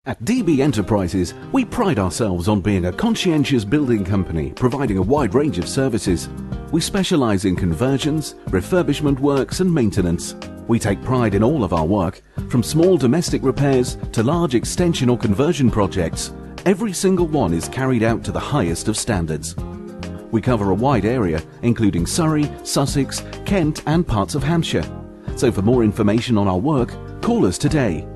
At DB Enterprises, we pride ourselves on being a conscientious building company providing a wide range of services. We specialise in conversions, refurbishment works and maintenance. We take pride in all of our work, from small domestic repairs to large extension or conversion projects. Every single one is carried out to the highest of standards. We cover a wide area, including Surrey, Sussex, Kent and parts of Hampshire. So for more information on our work, call us today